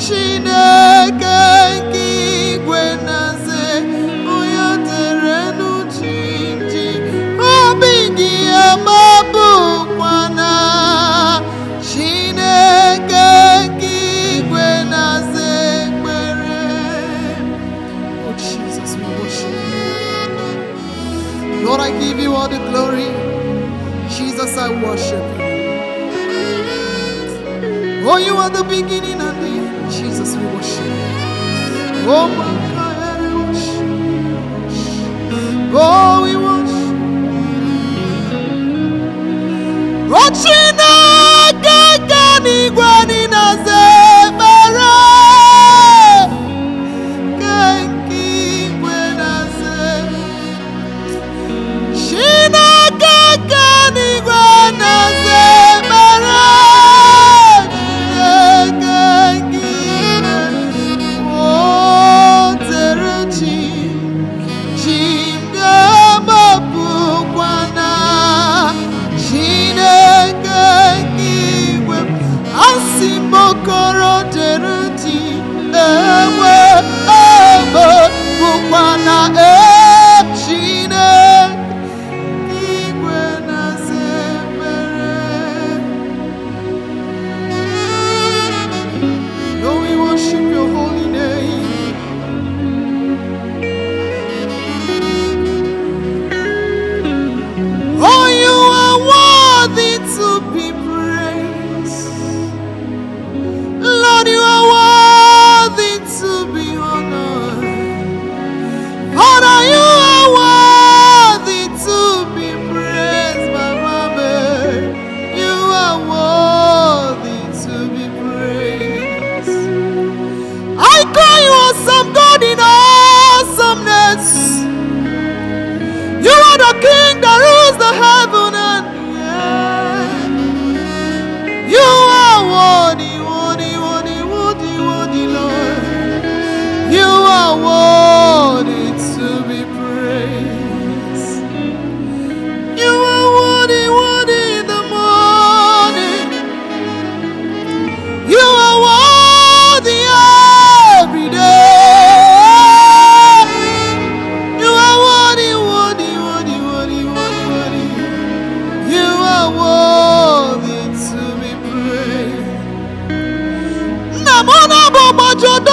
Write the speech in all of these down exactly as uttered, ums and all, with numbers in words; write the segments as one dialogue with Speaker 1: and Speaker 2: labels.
Speaker 1: Chineke igwe naze onye terenu chinji obi gị amabụkwana Chineke igwe naze ekpere. Oh Jesus, we worship you. Lord, I give you all the glory. Jesus, I worship you. Oh, you are the beginning and the end. Jesus, we worship you. Oh, my God, we worship you. Oh, we worship you. Oh, Chineke kanigwe ninazebere. Kenkigwe naze. Chineke kanigwe nazebere.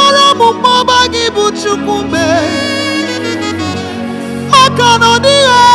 Speaker 1: Chukwu me maka na ọ dịghị